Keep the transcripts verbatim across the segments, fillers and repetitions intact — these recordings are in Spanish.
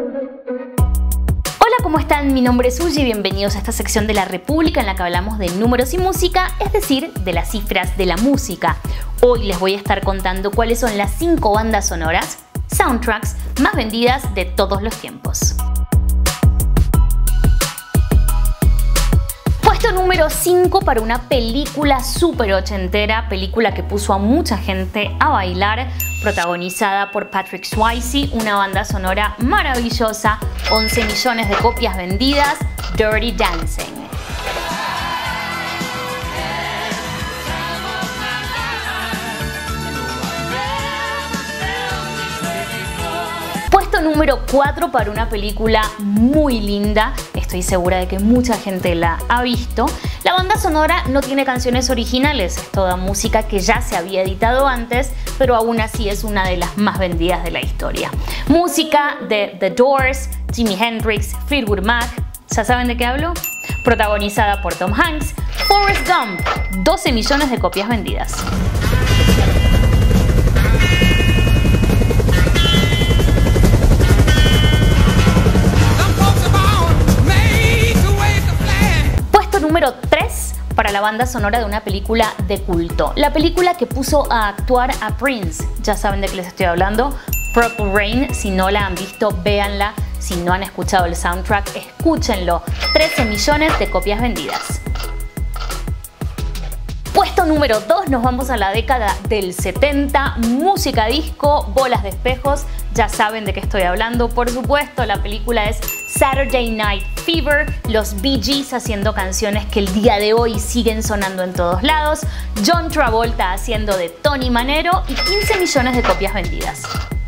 Hola, ¿cómo están? Mi nombre es Uji y bienvenidos a esta sección de La República en la que hablamos de números y música, es decir, de las cifras de la música. Hoy les voy a estar contando cuáles son las cinco bandas sonoras, soundtracks, más vendidas de todos los tiempos. Puesto número cinco para una película súper ochentera, película que puso a mucha gente a bailar, protagonizada por Patrick Swayze, una banda sonora maravillosa, once millones de copias vendidas, Dirty Dancing. Puesto número cuatro para una película muy linda, estoy segura de que mucha gente la ha visto. La banda sonora no tiene canciones originales, es toda música que ya se había editado antes, pero aún así es una de las más vendidas de la historia. Música de The Doors, Jimi Hendrix, Fleetwood Mac, ¿ya saben de qué hablo? Protagonizada por Tom Hanks, Forrest Gump, doce millones de copias vendidas. Número tres para la banda sonora de una película de culto. La película que puso a actuar a Prince. Ya saben de qué les estoy hablando. Purple Rain, si no la han visto, véanla. Si no han escuchado el soundtrack, escúchenlo. trece millones de copias vendidas. Puesto número dos, nos vamos a la década del setenta, música disco, bolas de espejos, ya saben de qué estoy hablando, por supuesto, la película es Saturday Night Fever, los Bee Gees haciendo canciones que el día de hoy siguen sonando en todos lados, John Travolta haciendo de Tony Manero y quince millones de copias vendidas.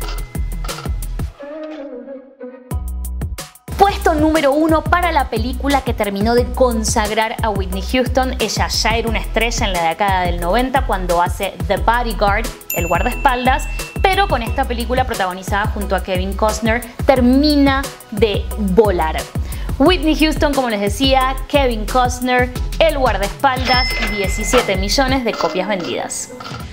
Puesto número uno para la película que terminó de consagrar a Whitney Houston. Ella ya era una estrella en la década del noventa cuando hace The Bodyguard, el guardaespaldas, pero con esta película protagonizada junto a Kevin Costner termina de volar. Whitney Houston, como les decía, Kevin Costner, el guardaespaldas, diecisiete millones de copias vendidas.